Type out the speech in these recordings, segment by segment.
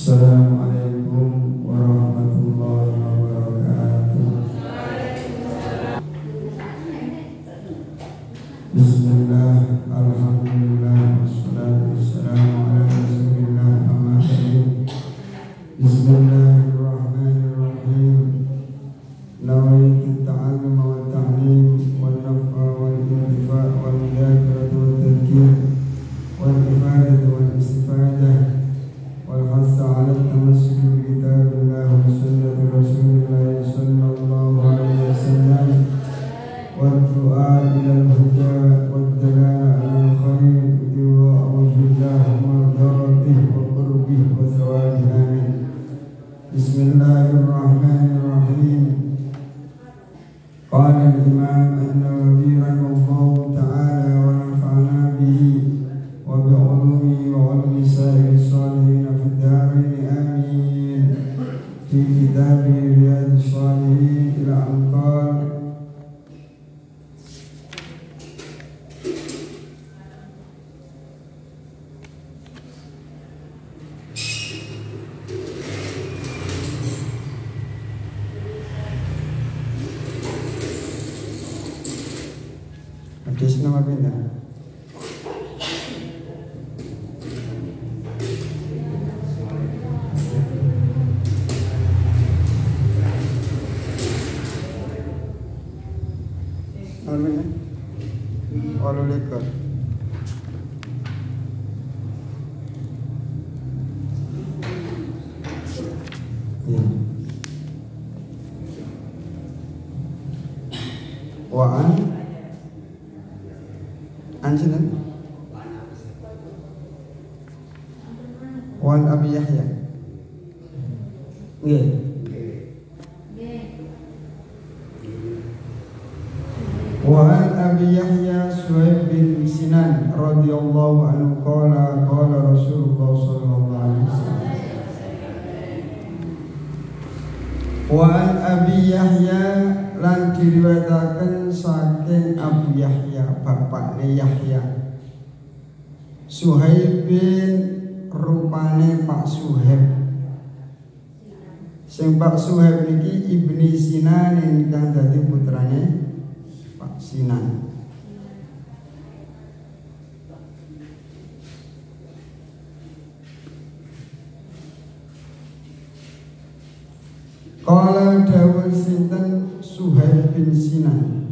Assalamualaikum warahmatullahi wabarakatuh. Bismillah, alhamdulillah, wassalatu wassalamu ala rasulillah, amma ba'du. Bismillahirrahmanirrahim. Nawaitu ta'allum wa ta'lim wal naf'a wal intifa' wal mudzakarah wa tadhkir wal ifadah wal istifadah wal hass 'ala at-tamassuk bi kitabillah wa sunnati rasulillah sallallahu alaihi wasallam wal du'a ila al-huda wad dalala 'ala al-khair wa awjillah mardatih wa qurbih wa thawabih. Amin. Bismillahirrahmanirrahim. Qala al-imam an-Nawawi rahimahullahu ta'ala wa nafa'ana bihi wa bi'ulumihi wa 'ulumi sa'iri salihin fid dharain amin. Fi kitabi Riyadhis Shalihin ila anqal hadis nomor pinten? Walau lekor. Wa'an Anjinan Wan Abi Yahya. Nggih. Wan Abi Yahya Suhaib bin Sinan radhiyallahu anhu qala qala Rasulullah sallallahu alaihi wasallam. Wan Abi Yahya lan diriwayataken saking Abu Yahya bapakne Yahya. Suhaib bin rupane Pak Suhaib. Sing Pak Suhaib niki Ibni Sinan ingkang dadi putrane Pak Sinan. Qala dawuh sinten Suhaib bin Sinan.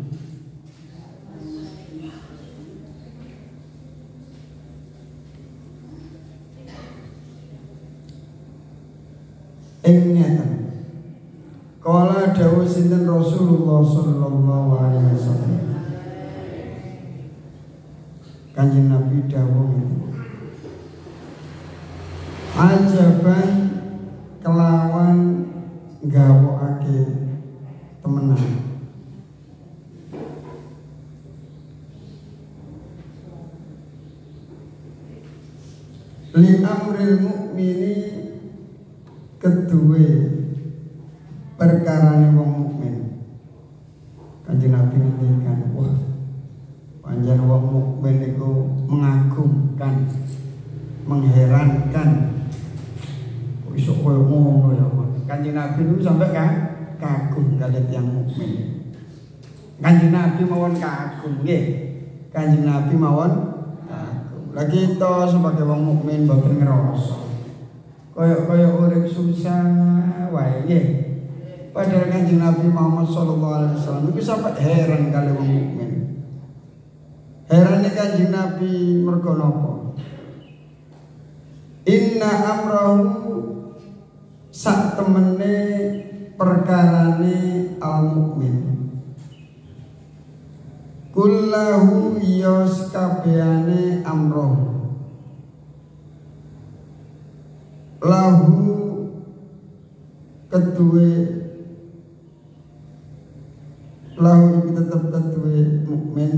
Ingatan. Qala dawuh sinten Rasulullah sallallahu alaihi wasallam. Kanjeng Nabi dawuh ngene. Ajaban kelawan gawokake temenan. Li amril mukmini kedue perkarane wong mukmin. Kanjeng Nabi ngendikan, wah, panjenengan wong mukmin niku mengagumkan, mengherankan. Kok iso koyo ngono ya, Kanjeng Nabi niku sampe kagum kaliyan tiyang mukmin. Kanjeng Nabi mawon kagum nggih. Kanjeng Nabi mawon kagum. Lah kita sebagai wong mukmin boten ngrasa kaya urip susah wae nggih. Padahal Kanjeng Nabi Muhammad sallallahu alaihi wasallam iku sampe heran kali wong mukmin. Herane Kanjeng Nabi mergo napa? Inna amrahu sak temene perkarane al mukmin. Kullahu yos kabehane amroh. Lahu kedue lahu iki tetep kedue mukmin.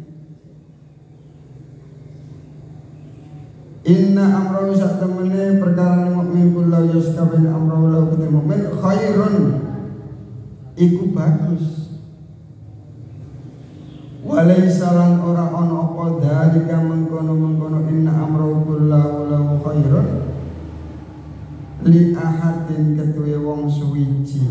Inna amrahu sak temene perkara mukmin kullahu yaskabin amrahu lahu kedue mukmin khairun iku bagus. Walaysa lan ora ana apa dalika mengkono-mengkono inna amrahu kullahu lahu khairun li ahadin ketuwe wong suwiji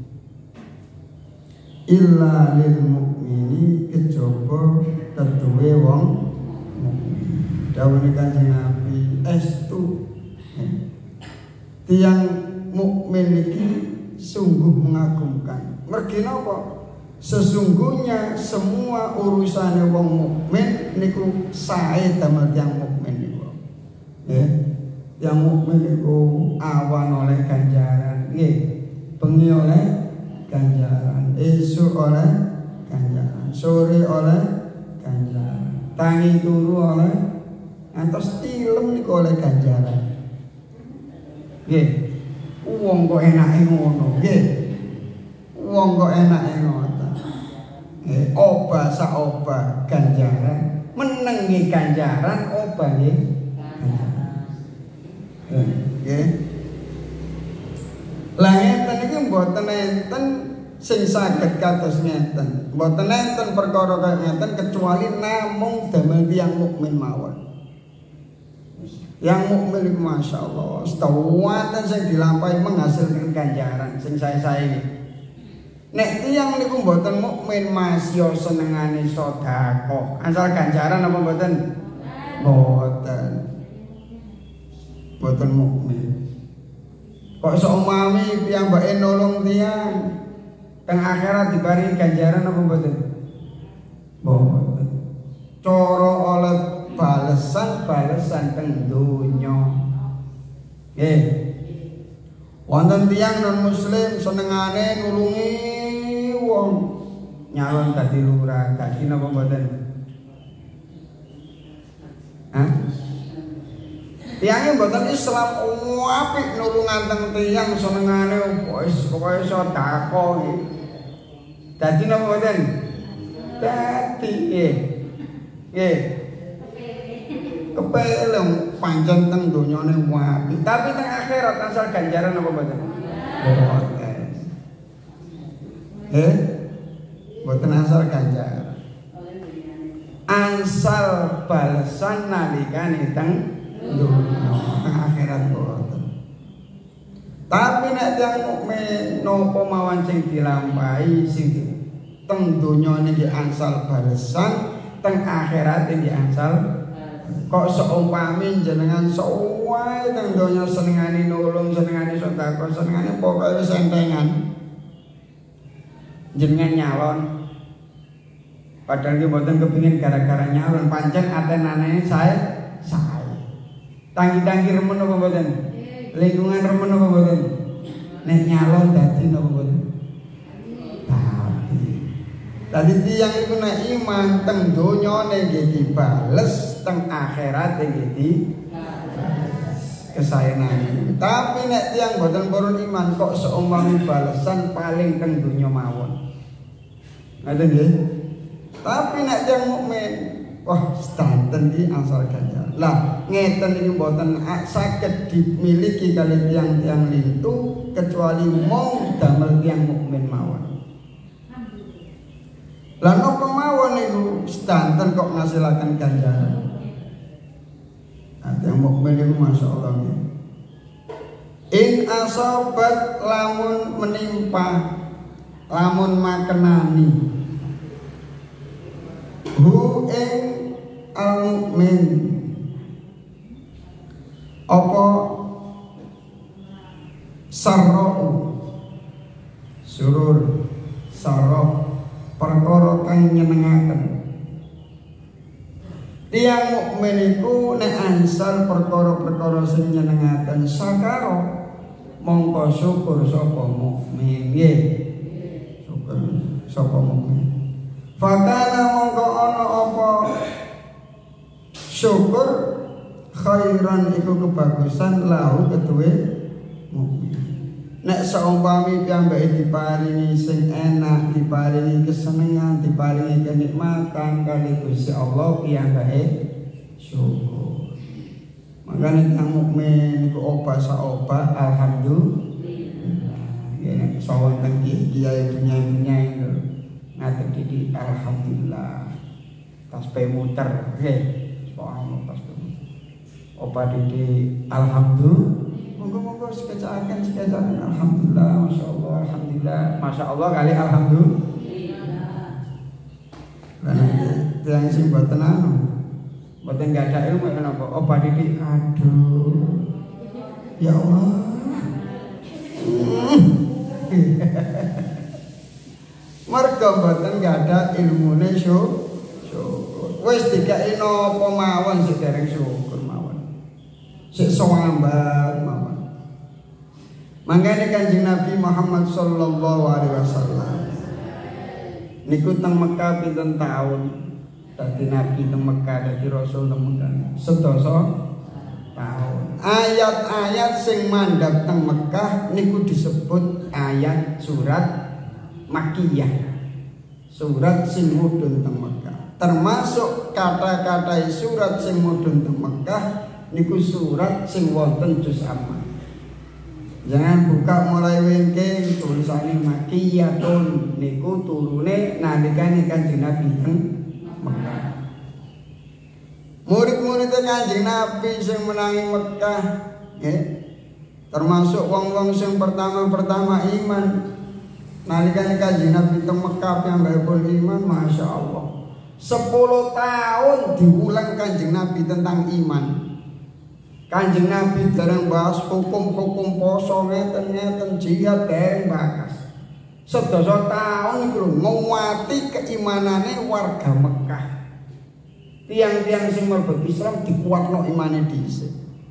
illa lil mukmini kejaba ketuwe wong mukmin. Dawuhe Kanjeng Nabi estu tiyang mukmin iki sungguh mengagumkan. Mergi napa? Sesungguhnya semua urusane wong mukmin niku sae damel tiyang mukmin niku. Nggih. Yang mukmin niku awan oleh ganjaran, nggih. Bengi oleh ganjaran, esuk oleh ganjaran, sore oleh ganjaran, tangi turu oleh ngantos tilem niku oleh ganjaran. Nggih. Wong kok enake ngono, nggih. Wong kok enake ngono. Obah sak obah ganjaran, menengi ganjaran obah nggih. Nggih. Lah ngeten iki mboten enten sing saged kados ngeten. Mboten enten perkara kaya ngeten kecuali namung damel tiyang mukmin mawon. Yang mukmin iku masyaallah, setawatan sing dilampahi menghasilkan ganjaran sing sae-sae iki. Nek tiyang niku mboten mukmin masih senengane sedekah, asal ganjaran apa mboten? Mboten. Mboten mukmin. Kok seumpami piyambake nolong tiyang teng akhirat diparingi ganjaran apa mboten? Mboten. Cara oleh balesan teng donya. Nggih. Wonten tiyang non muslim senengane nulungi wong nyalon dadi lurah, dadi napa mboten? Hah? Tiyange mboten Islam apik nulungan teng tiyang senengane pokoke sedekah iki. Dadi napa mboten? Dadi nggih. Nggih. Kepelem pancen teng donyane apik, tapi teng akhirat asal ganjaran apa mboten? Mboten. Mboten asal ganjaran. Asal balesan nalikane teng donya, teng akhirat mboten. Tapi nek tiyang mukmin napa mawon sing dilampahi sing teng donya niki asal balesan, teng akhirat iki asal. Kok seumpami jenengan suwae teng donya senengane nulung, senengane sedekah, senengane pokoke sentengan. Jenengan nyalon. Padahal ki mboten kepengin gara-gara nyalon, pancen atenane sae. Tangi-tangi remen apa mboten? Lingkungan remen apa mboten? Nek nyalon dadi napa mboten? Dadi tiyang iku nek iman teng donyane nggih dibales, teng akhirat nggih kesayangan. Tapi nek tiyang boten purun iman kok seumpami balesan paling teng donya mawon. Ngoten nggih. Tapi nek tiyang mukmin, wah sedanten iki asal ganjaran. Lah ngeten iki boten saged dimiliki kali tiyang-tiyang lintu kecuali mung damel tiyang mukmin mawon. Lah napa mawon niku sedanten kok ngasilaken ganjaran. Yang mukmin itu masyaallah. In asobat lamun menimpa, lamun makenani. Hu ing al mukmin. Apa sarra'u surur sarra perkara kang nyenengaken. Tiyang mukmin iku nek ansal perkara-perkara sing nyenengaken sakaro mongko syukur sapa mukmin nggih. Syukur sapa mukmin. Fakana mongko ana apa syukur khairan iku kebagusan lahu keduwe mukmin. Nek saumpami piyambake diparingi sing enak, diparingi kesenengan, diparingi kenikmatan kali Gusti Allah piyambake syukur. Makane tiyang mukmin iku obah sak obah alhamdulillah. Ya sawonten kiai dunya itu ngaten iki alhamdulillah. Tasbih muter nggih. Subhanallah tasbih. Obah iki alhamdulillah. Monggo-monggo sekecakan. Alhamdulillah, masya Allah kali alhamdulillah. Lah yang sing mboten mboten gak ada ilmu napa? Obat didik, aduh. Ya Allah. Mergo mboten gak ada ilmune syukur. Wis dikai napa mawon sedereng syukur mawon. Sik sawambat mawon. Mangkane Kanjeng Nabi Muhammad sallallahu alaihi wasallam niku teng Mekah pinten taun? Dadi Nabi teng Mekah, dadi Rasul teng Mekah. Sedasa taun. Ayat-ayat sing mandhap teng Mekah niku disebut ayat surat Makkiyah. Surat sing mudhun teng Mekah. Termasuk kata-kata surat sing mudhun teng Mekah niku surat sing wonten juz amma. Jangan buka mulai wingking tulisane Makkiyatun niku turune nalikane Kanjeng Nabi teng Mekah. Murid-murid Kanjeng Nabi sing menangi Mekah nggih termasuk wong-wong sing pertama-pertama iman nalikane Kanjeng Nabi teng Mekah piyambakipun iman Masya Allah 10 tahun diulang Kanjeng Nabi tentang iman. Kanjeng Nabi dereng bahas hukum-hukum poso ngeten-ngeten jihad dereng bahas. Sedasa tahun iku nguwati keimanane warga Mekah. Tiang-tiang sing mlebu Islam dikuatno imane dhisik.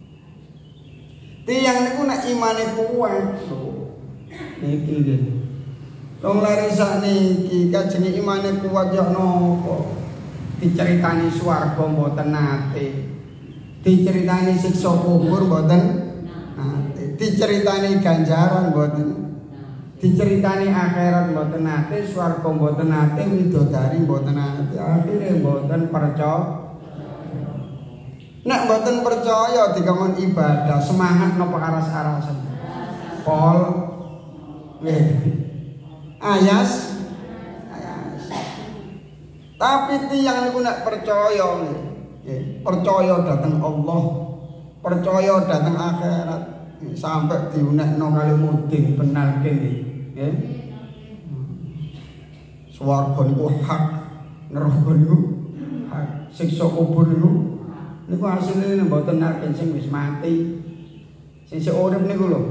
Tiang niku nek imane kuat, niki nggih. Wong lare sakniki kajenge imane kuat ya napa? Diceritani swarga mboten nate. Diceritani siksa kubur mboten nate. Diceritani ganjaran mboten. Diceritani akhirat mboten nate, swarga mboten nate, widodari mboten nate. Akhire mboten percaya. Nek mboten percaya dikon ibadah, semangat napa aras-arasen. Pol nggih. Ayas. Tapi tiyang niku nek percaya nggih. Percaya datang Allah, percaya datang akhirat, sampai diunekno kali muding benalke nggih. Swarga niku hak, neraka niku hak, siksa kubur niku asline mboten narken sing wis mati. Sing urip niku lho.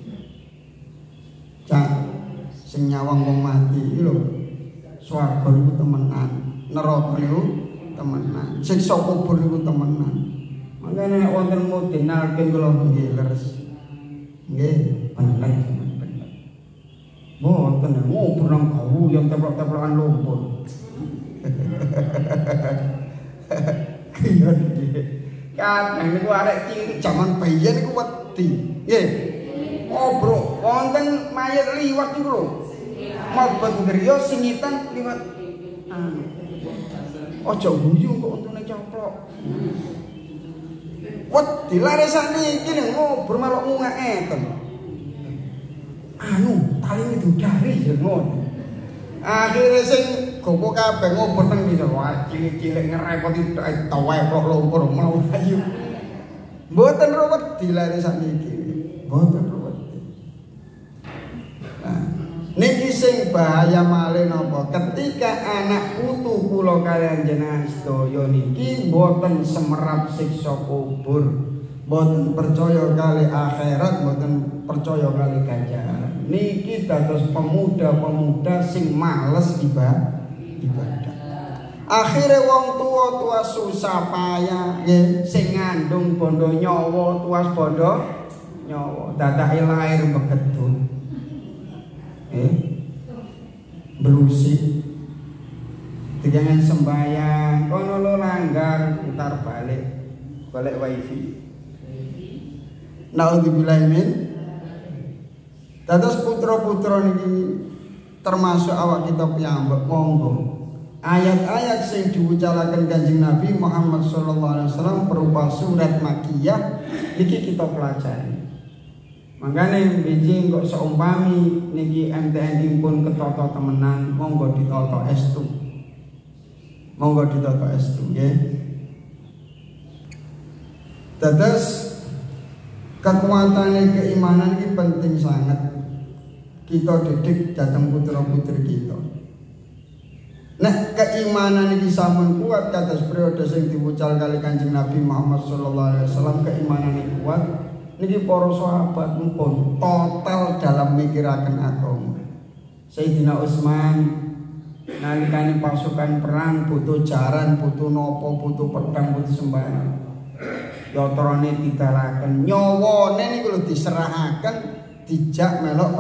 Cak sing nyawang wong mati iki lho. Swarga niku temenan, neraka niku temenan, siksa kubur niku temenan. Makane nek wonten mudin nalken kula nggih leres. Nggih, bener. Mboten ngubur nang gawu yang teplok-teplokan lumpur. Iya nggih. Kadang niku arek cilik jaman bayi niku wedi. Nggih. Oh, Bro, wonten mayit liwat niku lho. Mabet griya singitan liwat. Aja guyu kok untune coplok. Wedi lare sakniki ning ngubur melok ngeten. Tali dudari ya ngono. Akhire sing gopo kabeh ngubur nang ngisor wae cilik-cilik ngerepoti towek kok lumpur mlayu. Mboten wedi lare sakniki. Mboten wedi. Niki sing bahaya malih napa ketika anak putu kula kaliyan jenengan sedaya niki mboten semerap siksa kubur, mboten percaya kali akhirat, mboten percaya kali ganjaran. Niki dados pemuda-pemuda sing males ibadah. Akhire wong tua susah payah nggih sing ngandung bondo nyawa tuas bondo nyawa dadake lair begedun. Berusi jangan sembahyang kono lo langgar putar balik wifi. Naudzubillah min. Dados putra-putra niki termasuk awak kita piyambak monggo. Ayat-ayat sing diucalaken Kanjeng Nabi Muhammad sallallahu alaihi wasallam berupa surat Makkiyah niki kita pelajari. Makanya biji kok seumpami niki MTN pun ketata temenan monggo ditata estu. Monggo ditata estu nggih. Dados Kekuatan keimanan ini penting sangat kita didik datang putra-putri kita. Nek keimanan ini sampun kuat kados periode sing diwucal kali Kanjeng Nabi Muhammad sallallahu alaihi wasallam, keimanan ini kuat niki para sahabat pun total dalam mikiraken agama. Sayyidina Utsman nalikane pasukan perang butuh jaran, butuh nopo, butuh pedang, butuh sembarang. Yotrone didalaken, nyawane niku lho diserahaken dijak melok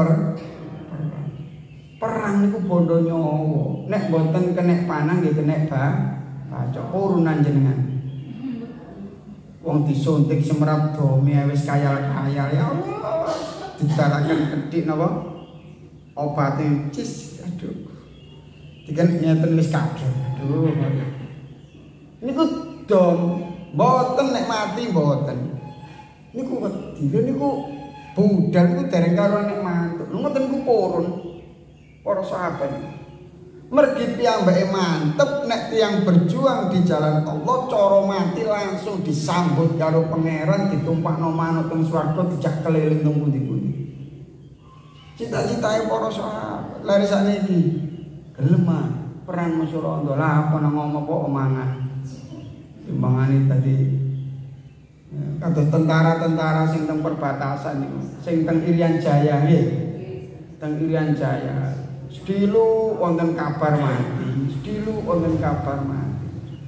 perang niku bondo nyawa. Nek mboten kenek panah nggih kenek bacok urunan jenengan. Wong disuntik semerap dome wis kayal-kayal ya Allah. Didalaken kedhik napa? Obate cis aduh. Dikan ngeten wis kaget. Aduh. Niku dom mboten nek mati mboten. Niku wedi niku budal niku dereng karo nek mantuk. Ngoten niku purun. Para sahabat. Mergi piyambake mantep nek tiyang berjuang di jalan Allah cara mati langsung disambut karo pangeran ditumpakno manut teng swarga dijak keliling teng pundi-pundi. Cita-citae para sahabat lare sakniki gelem perang musuh rondo lah apa nang ngomong apa omangan. Timbangane tadi kados tentara-tentara sing teng perbatasan niku, sing teng Irian Jaya nggih. Teng Irian Jaya. Sedilu wonten kabar mati, sedilu wonten kabar mati.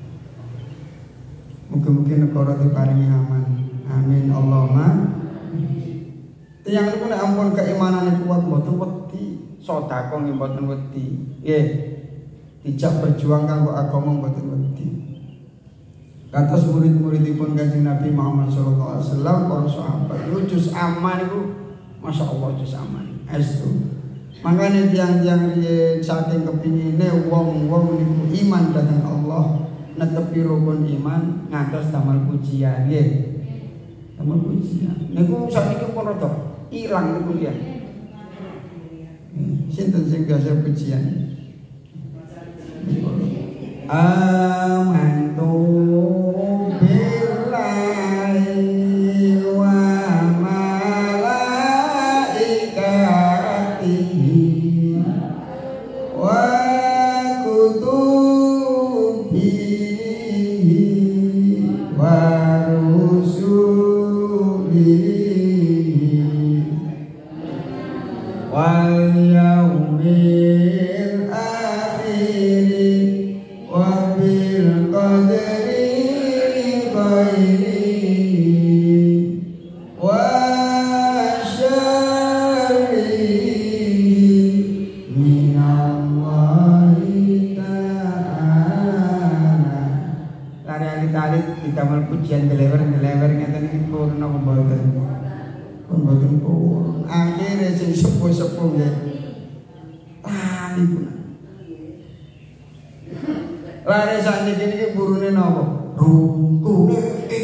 Mugi-mugi negara diparingi aman. Amin Allahumma. Tiyang niku nek ampun keimanane kuat mboten wedi, sedekah nggih mboten wedi. Nggih. Dijak berjuang kanggo agama mboten wedi. Kados murid-muridipun Kanjeng Nabi Muhammad sallallahu alaihi wasallam para sahabat jus aman niku masyaallah jus aman. Estu. Makanya tiang-tiang riyen saking kepingine wong-wong niku iman dhateng Allah, netepi rukun iman ngantos damel pujian nggih. Damel pujian. Niku sakniki pun rada ilang niku ya. Sinten sing biasa pujian? Amantu billahi wa pujian delewer ngeten iki purun apa mboten? Mboten purun. Akhire sing sepuh-sepuh nggih. Niku. Lare sakniki niki burune napa? Rukune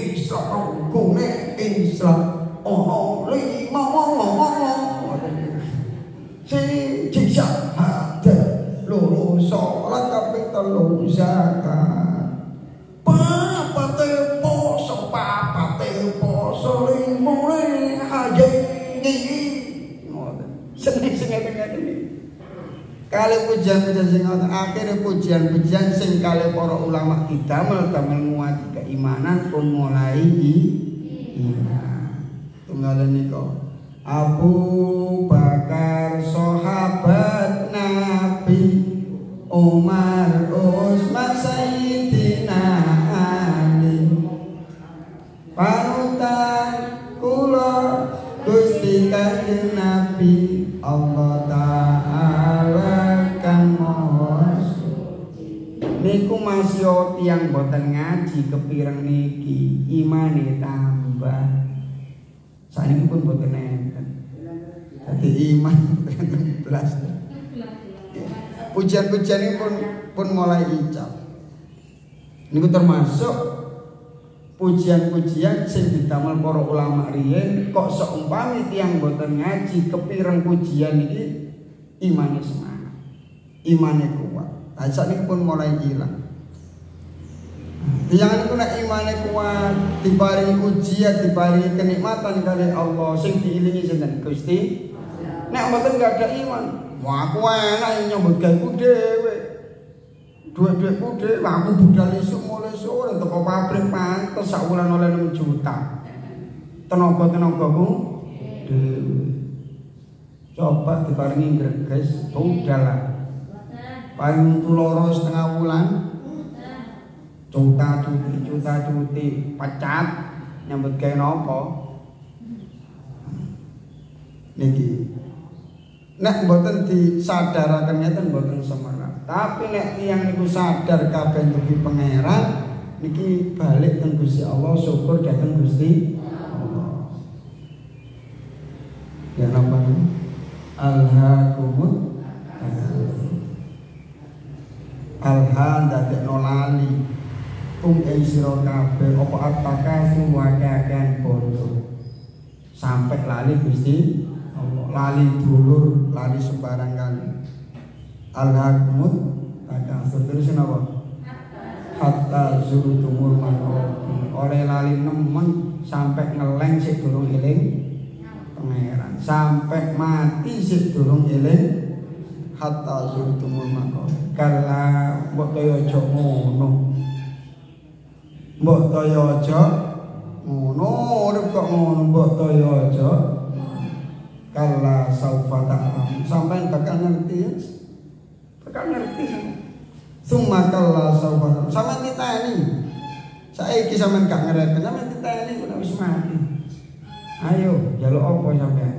Islam. Ono lima ngoten. Siji syahadat, loro salat kaping 3 zakat. Mulai haji ini, kali pujian-pujian sing akhirnya pujian-pujian sing kali para ulama didamel nguati keimanan pun mulai iman. Tunggal nika Abu Bakar sahabat Nabi, Umar Utsman Sayyidina Ali, panutan kula Gusti Kanjeng Nabi Allah Ta'ala kang maha suci. Niku masih tiyang boten ngaji kepireng niki imane tambah. Saniki pun boten enten. Dadi iman belas. Pujian-pujian ini pun mulai icap. Niku termasuk pujian-pujian sing didamel para ulama riyen kok seumpami tiyang boten ngaji kepireng pujian iki imane semangat, imane kuat. Nah, sakniki pun mulai ilang. Tiyang niku nek imane kuat, diparingi ujian, diparingi kenikmatan kali Allah, sing diilingi sinten? Gusti. Nek mboten gak ada iman, wah aku enak nyambut gaweku dhewe. Duit-duitku dhewe, aku budal esuk mulai sore teko pabrik pantes sak wulan oleh 6 juta. Tenaga-tenagaku dhewe. Coba diparingi greges, budal lah. Paling loro setengah wulan. Juta cuti pecat nyambut gawe napa niki nek mboten disadaraken ngeten mboten semerap tapi nek tiyang niku sadar kabeh dugi pangeran niki balik teng Gusti Allah syukur dhateng Gusti Allah ya napa alhaakumut alhan dadekno lali ing sira kabeh apa apakah suwakaken bondo sampai lali Gusti Allah lali dulur lali sembarang kali alhaqumut takasur terus napa hatta zurtumul maqabir oleh lali nemen sampai ngeleng sik durung eling pangeran sampai mati sik durung eling hatta zurtumul maqabir kala mbok kaya aja ngono mbok kaya aja ngono urip kok ngono mbok kaya aja kala saufa ta'lam sampean bakal ngerti summa kala saufa ta'lam sampean ditani saiki sampean gak ngerti sampean ditani kok wis mati ayo njaluk apa sampean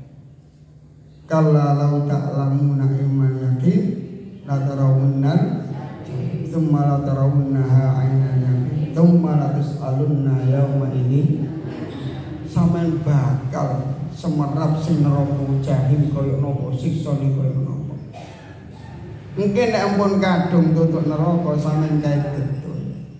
kala lau ta'lamuna iman yakin la tarawunna summa la tarawunnaha ainan yakin summa la tus'alunna yauma ini sampean bakal semerap sing neraka jahim kaya napa siksane kaya napa mungkin nek ampun kadung tutuk neraka sampean kae betul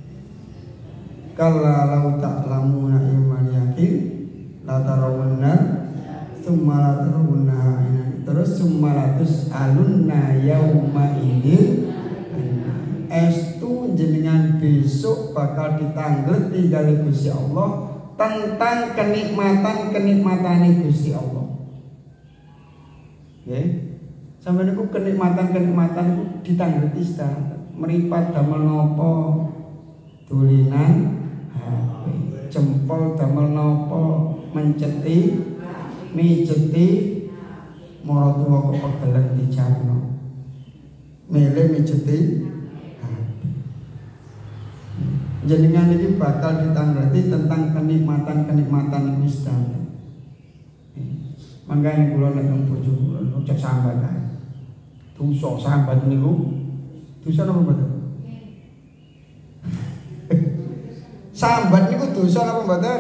kala lau ta'lamuna iman yakin la tarawunna summa la tarawunnaha ainan terus summa la tus'alunna yauma ini estu jenengan besok bakal ditanggleti kali Gusti Allah tentang kenikmatan Gusti Allah. Nggih. Sampeyan niku kenikmatan niku ditanggleti sedaya. Mripat damel napa? Dolinan HP. Jempol damel napa? Menceti, mijeti maratuwa kok pegelen dijarno. Mele mijeti jenengan ini bakal ditanggleti tentang kenikmatan itu sedaya. Mangkane kula nek nang bojo kula ojo sambat ae. Dosa sambat niku dosa napa mboten? Sambat niku dosa napa mboten?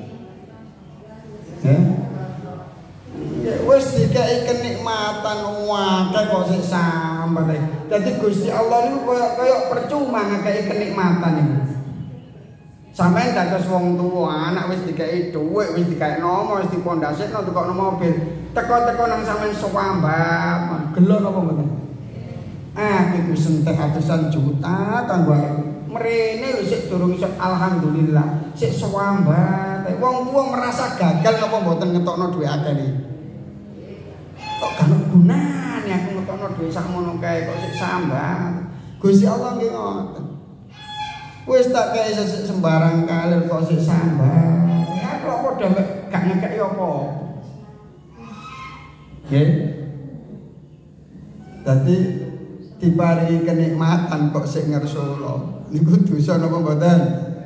Wis dikai kenikmatan akeh kok sik sambat ae. Dadi Gusti Allah niku kaya percuma ngekeki kenikmatan niku. Sampeyan dados wong tuwa, anak wis dikai dhuwit, wis dikai nomo, wis dipondasekno tukokno mobil. Teko-teko nang sampeyan sewambak, gelo napa mboten? Iku sentek atusan juta kanggo mrene lho sik durung iso alhamdulillah, sik sewambak. Wong tuwa merasa gagal napa mboten ngetokno dhuwit akeh iki. Kok gak gunane aku ngetokno dhuwit sakmono kae kok sik sambat. Gusti Allah nggih ngoten. Wis tak kei sembarang kalir kok sik sambat. Aku apa dhewe gak ngekeki apa. Nggih. Dadi diparingi kenikmatan kok sik ngersula. Niku dosa napa mboten?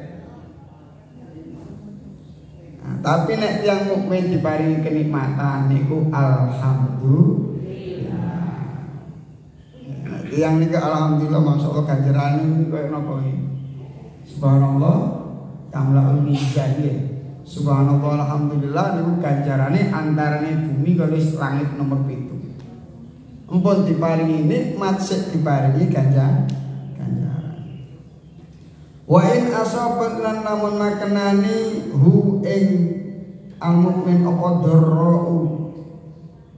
Nah, tapi nek tiyang mukmin diparingi kenikmatan niku alhamdulillah. Tiyang niku alhamdulillah masyaallah ganjarane koyo napa iki. Subhanallah tamla'ul mizan ya. Subhanallah alhamdulillah niku ganjarane antarane bumi karo langit nomor 7. Empun diparingi nikmat sik diparingi ganjaran. Wa in asabat lan namun makenani hu ing al mukmin apa darra'u.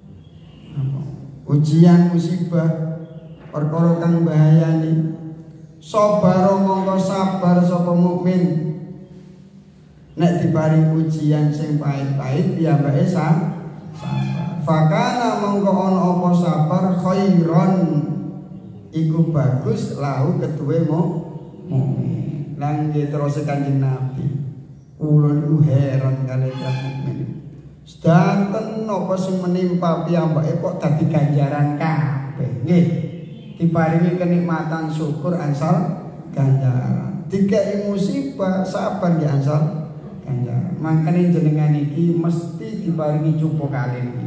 Ujian musibah perkara kang bahayani Sabar mongko sabar sapa mukmin. Nek diparing ujian sing pahit-pahit piyambake sabar. Fakana mongko ana apa sabar khairon iku bagus lahu ketuwe mukmin. Lan terus Kanjeng Nabi. Kula niku heran kalih mukmin. Sedanten napa sing menimpa piyambake kok dadi ganjaran kabeh. Nggih. Diparingi kenikmatan syukur ansal ganjaran. Dikei musibah sabar nggih ansal ganjaran. Mangkane jenengan iki mesti diparingi cupu kalih iki.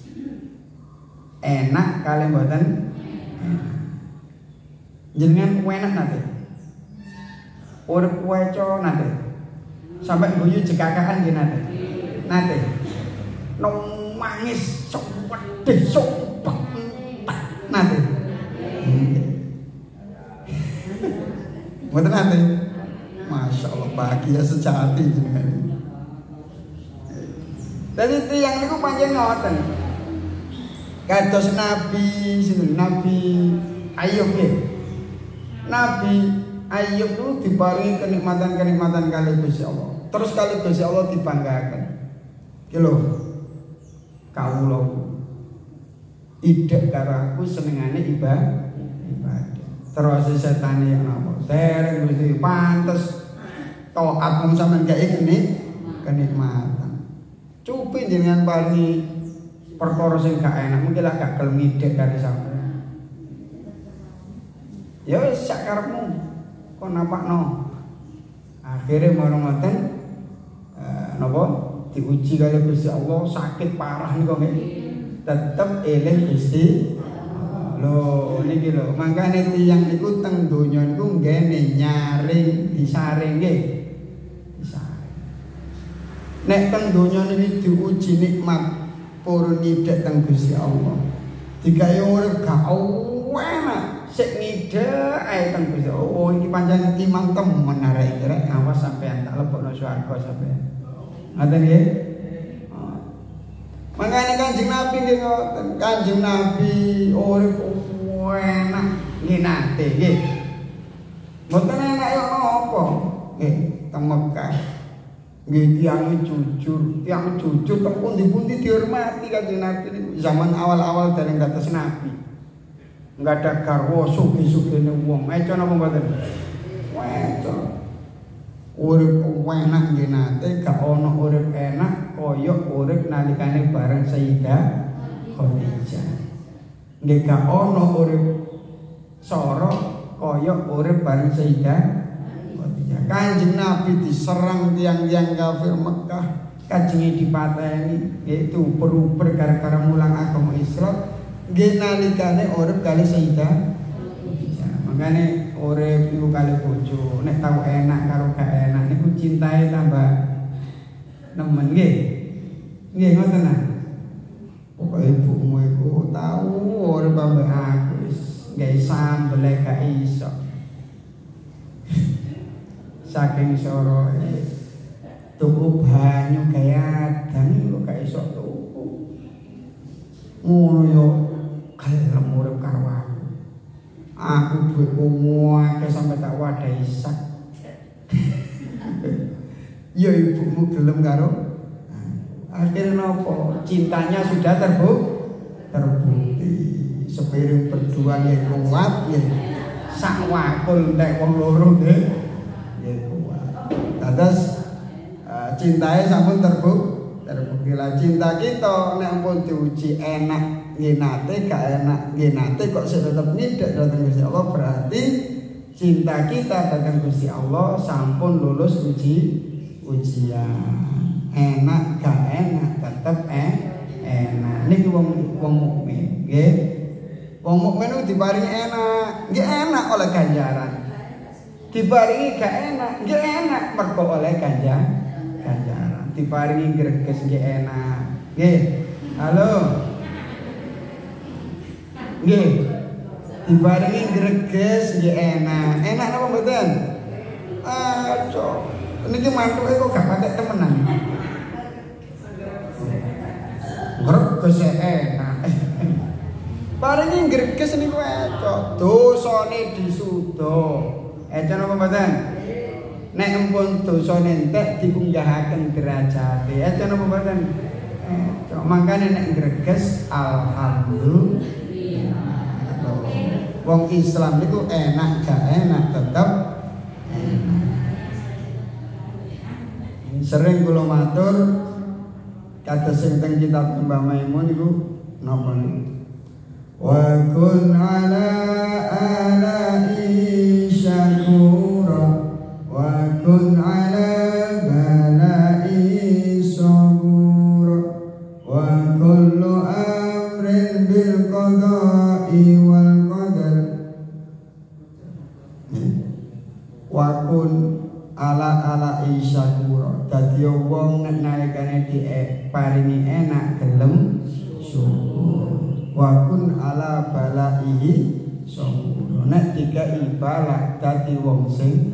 Enak kalih mboten? Jenengan enak nate. Urip weco nate. Sampai guyu jekakahan nggih nate. Nate. Nong mangis sok wedhe sok nate. Mboten nate. Masya Allah bahagia sejati jenengan. Dadi tiyang niku pancen ngoten. Kados Nabi sinten Nabi Ayub nggih. Nabi Ayub itu diparingi kenikmatan-kenikmatan kali Gusti Allah. Terus kali Gusti Allah dibanggakan. Ki lho. Kawula idek karo aku senengane ibadah. Terus setan yang napa? Dereng Gusti pantes taat mung sampean gawe kenikmatan. Cupi jenengan paringi perkara sing gak enak, mungkin lah gak gelem ngidek karo sampean. Ya wis sak karepmu. Kok napakno. Akhire marang ngoten napa diuji kali Gusti Allah sakit parah niku nggih. Tetep eling Gusti. Lho niki lho, mangkane tiyang niku teng donya niku nggene nyaring disaring nggih. Disaring. Nek teng donya niki diuji nikmat purun nyidek teng Gusti Allah. Digawe urip gak enak, sik ngidek ae teng Gusti Allah. Oh iki pancen timang temen arek rek awas sampean tak lebokno swarga sampean. Ngoten nggih. Mangane Kanjeng Nabi nggih ngoten. Kanjeng Nabi urip enak nggih nate nggih. Mboten enak yo apa? Nggih, teng Mekah. Nggih tiyang jujur teng pundi-pundi dihormati Kanjeng Nabi niku. Zaman awal-awal dereng dados nabi. Enggak ada garwa sugih-sugihne wong. Eco napa mboten? Weco. Urip enak nggih nate, gak ana urip enak kaya urip nalikane bareng Sayyidah Khadijah. Nggih gak ana urip soro kaya urip bareng Sayyidah Khadijah. Kanjeng Nabi diserang tiang-tiang kafir Mekah, kajenge dipateni, yaitu uper-uper gara-gara mulang agama Islam. Nggih nalikane urip kali Sayyidah Khadijah. Makane urip niku kali bojo, nek tau enak karo gak enak niku cintae tambah nemen nggih. Nggih ngoten nah. Pokoke ibumu iku tau urip ambek aku wis gawe sambel gak iso. Saking soroe tuku banyu kaya dan kok gak iso tuku. Ngono yo kalem urip karo aku. Aku duitku akeh sampe tak wadahi sak. Ya ibumu gelem karo. Akhirnya nopo? Cintanya sudah terbukti. Sepiring berdua ya kuat ya. Sak wakul nek wong loro nggih. Ya kuat. Terus cintanya sampun terbukti lah. Cinta kita nek pun diuji enak nggih nate gak enak nggih nate kok sik tetep nidek dhateng Gusti Allah, berarti cinta kita dhateng Gusti Allah sampun lulus ujian. Enak gak enak tetep enak. Niki wong mukmin nggih. Wong mukmin itu diparingi enak, nggih enak oleh ganjaran. Diparingi gak enak, nggih enak mergo oleh ganjaran. Diparingi greges nggih enak. Nggih. Halo. Nggih. Diparingi greges nggih enak. Enak napa mboten? Cok. Niki mantuke kok gak patek temenan. Greges enak. Paringi greges niku cok. Dosane disuda. Eca napa mboten? Nek empun dosane entek diunggahaken derajate. Eca napa mboten? Mangkane nek greges alhamdulillah. Wong Islam niku enak gak enak tetep enak. Sering kula matur kados sing teng kitab Mbah Maimun niku napa niku? Wa kun ala ala'i syakura wa kun ala bala'i sabura wa kullu amrin bil qada'i wal qadar. Wa kun ala syakura dadi wong nek nalikane diparingi enak gelem syukur. Wa kun ala balaihi sabura nek dikai balak dadi wong sing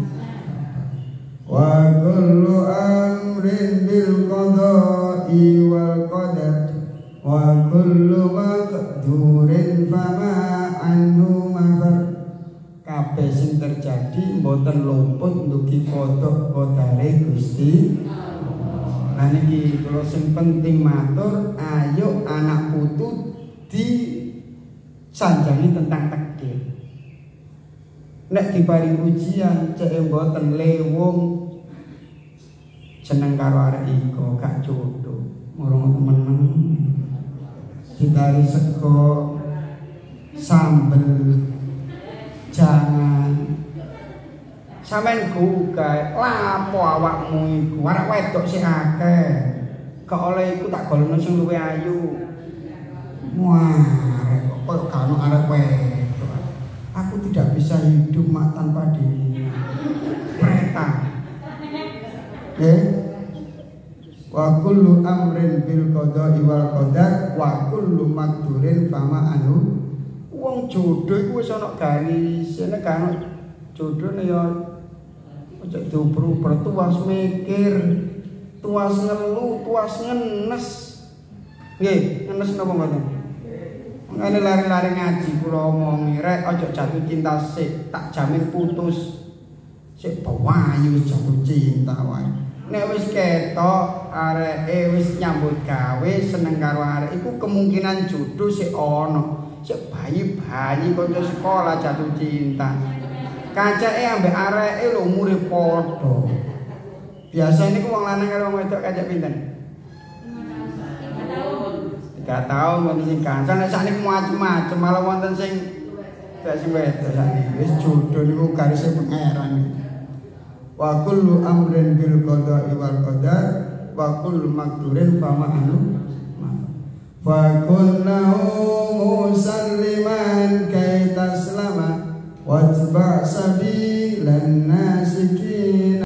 wa kullu amrin bil qada'i wal qadar wa kullu maqdurin fama anhu mafar. Kabeh sing terjadi mboten luput ndugi qadare Gusti. Lah niki kula sing penting matur, ayo anak putu di sanjangi tentang takdir. Nek diparing ujian cek mboten lewung seneng karo arek iko gak jodoh murung meneng ditari sego sambel jangan sampean gugae lapo awakmu iku arek wedok sing akeh gak oleh iku tak golekno sing luwih ayu. Wah, kok kano arek wedok. Aku tidak bisa hidup mak tanpa dirinya. Mereka. Wa kullu amrin bil qada'i wal qadar wa kullu maqdurin fama anu. Wong jodoh iku wis ana garisane kan jodohne ya aja diuber-uber tuwas mikir, tuwas ngelu, tuwas ngenes. Nggih, ngenes napa mboten? Mengane lari-lari ngaji kula omongi rek aja jatuh cinta sik, tak jamin putus. Sik bawayu jatuh cinta wae. Nek wis ketok areke wis nyambut gawe seneng karo arek iku kemungkinan jodoh sik ana. Sik bayi-bayi kanca sekolah jatuh cinta. Kancake ambek areke lho umure padha. Biasa niku wong lanang karo wong wedok kancak pinten? 3 tahun wonten sing gancang nek sakniki macem-macem malah wonten sing wedok sakniki wis jodoh niku garise pangeran. Wa kullu amrin bil qada'i wal qadar wa kullu maqdurin fama anu fa kunnahu musalliman kay taslama wa tabi' sabilan nasikin